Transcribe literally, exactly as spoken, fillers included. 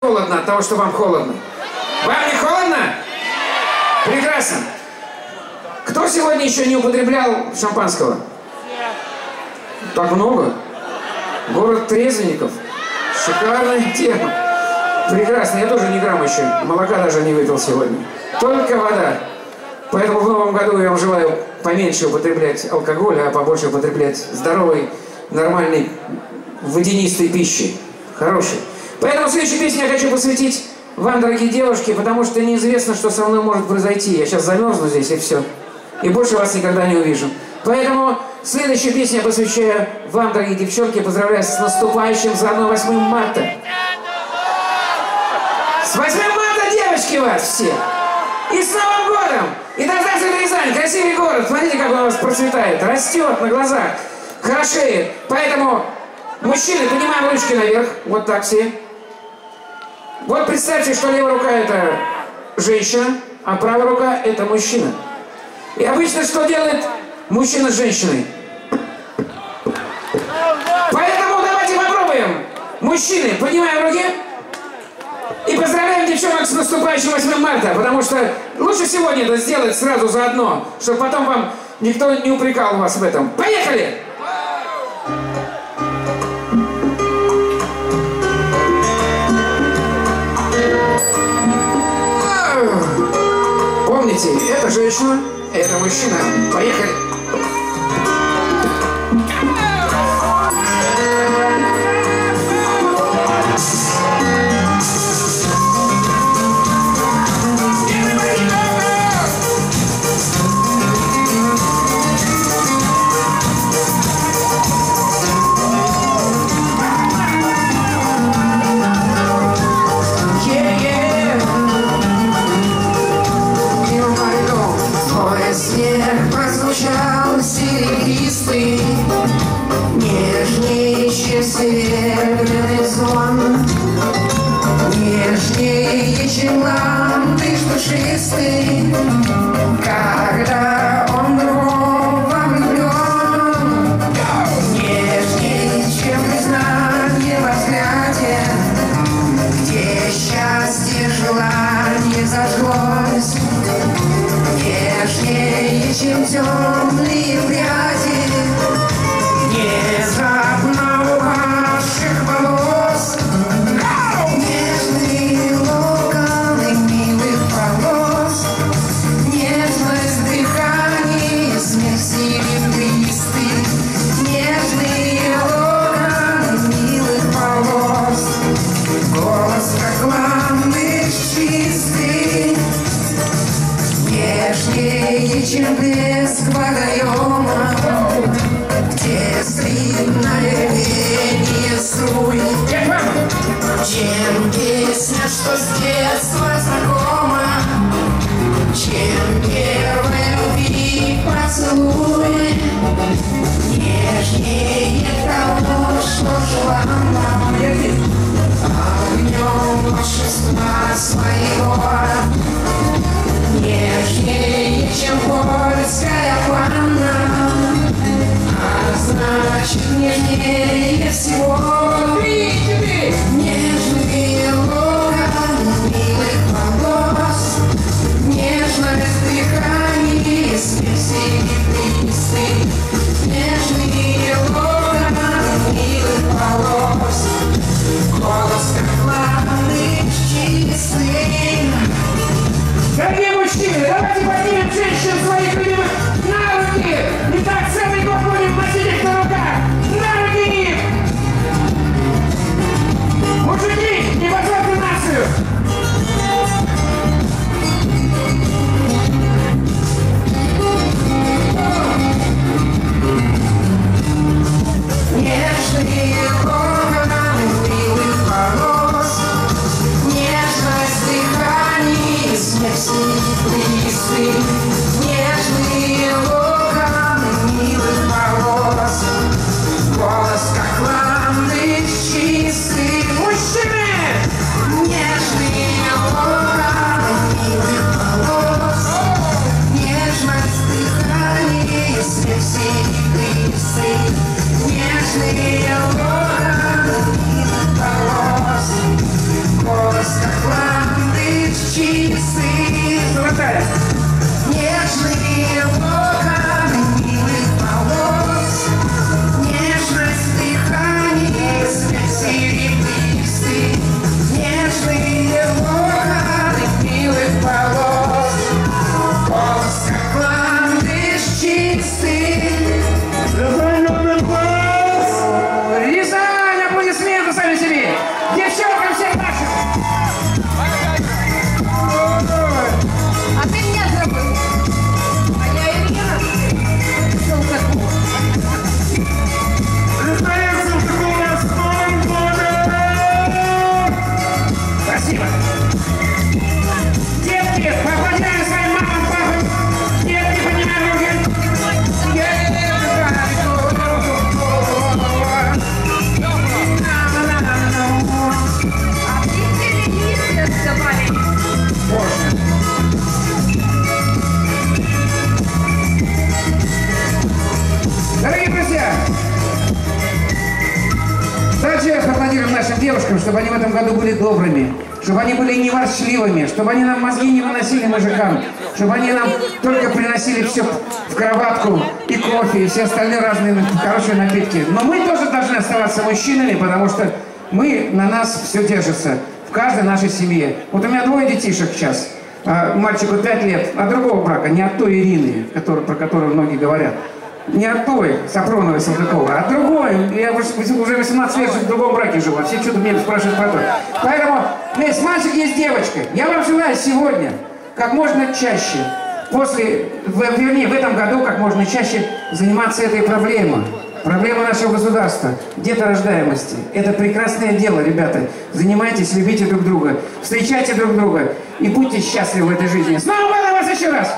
Холодно от того, что вам холодно. Вам не холодно? Прекрасно. Кто сегодня еще не употреблял шампанского? Так много? Город трезвенников. Шикарная тема. Прекрасно. Я тоже ни грамма еще. Молока даже не выпил сегодня. Только вода. Поэтому в новом году я вам желаю поменьше употреблять алкоголь, а побольше употреблять здоровой, нормальной, водянистой пищи. Хорошей. Поэтому следующую песню я хочу посвятить вам, дорогие девушки, потому что неизвестно, что со мной может произойти. Я сейчас замерзну здесь и все. И больше вас никогда не увижу. Поэтому следующую песню я посвящаю вам, дорогие девчонки. Поздравляю с наступающим заодно восьмым марта. С восьмым марта, девочки, вас все! И с Новым годом! И до здравствует Рязань! Красивый город! Смотрите, как он у вас процветает, растет на глазах, хорошеет. Поэтому, мужчины, поднимаем ручки наверх. Вот так все. Вот представьте, что левая рука — это женщина, а правая рука — это мужчина. И обычно что делает мужчина с женщиной? Поэтому давайте попробуем. Мужчины, поднимаем руки. И поздравляем девчонок с наступающим восьмым марта, потому что лучше сегодня это сделать сразу заодно, чтобы потом вам никто не упрекал вас в этом. Поехали! Помните, это женщина, это мужчина. Поехали! Прозвучал серебристый, нежнее, чем серебряный звон, нежнее, чем ландыш душистый, когда он другого влюблен, нежнее, чем признание во взгляде, где счастье, желание зажглось. Нежнее, чем темные пряди внезапно упавших волос, нежные локоны милых волос, нежность дыхания, смех серебристый, нежные локоны милых волос, голос как ландыш чистый. Нежнее, чем блеск водоема, где стримное пение струй, чем песня, что с детства знакома, чем первый любви поцелуй. Нежнее того, что желанно, а в нем волшебства своего. Нежнее, чем польская ванна, а значит нежнее всего. Нежные локоны милых волос, нежность дыхания, смех серебристый, нежные локоны милых волос, голос как ландыш чистый. Дорогие мужчины, давайте поднимем женщин своих любимых на руки! И так целый год будем носить их на руках! На руки! Мужики, не позорьте нацию! Нежные локоны милых волос, нежность дыхания, смех серебристый, нежные чистый, Золотая. нежные локоны милых волос, нежность дыхания, смех серебристый, нежные локоны милых волос, голос как ландыш чистый. Рязань, аплодисменты сами себе. Девчонкам всем нашим. А ты меня забыл. А я Ирина Салтакова. Спасибо. Детки, поаплодируем своим мамам, папам. Детки, поднимаем руки. А ты телевизор добавили. Боже. Дорогие друзья, давайте аплодируем нашим девушкам, чтобы они в этом году были добрыми, чтобы они были не ворчливыми, чтобы они нам мозги не выносили мужикам, чтобы они нам только приносили все в кроватку и кофе, и все остальные разные хорошие напитки. Но мы тоже должны оставаться мужчинами, потому что мы, на нас все держится, в каждой нашей семье. Вот у меня двое детишек сейчас, а, мальчику пять лет, от другого брака, не от той Ирины, который, про которую многие говорят. Не от той Сапроновой Салтыкова, а от другой. Я уже восемнадцать лет в другом браке живу, а все что-то меня спрашивают про то. Поэтому есть мальчик, есть девочка. Я вам желаю сегодня как можно чаще, после, вернее, в этом году как можно чаще заниматься этой проблемой. Проблема нашего государства, деторождаемости. Это прекрасное дело, ребята. Занимайтесь, любите друг друга, встречайте друг друга и будьте счастливы в этой жизни. С Новым годом вас еще раз!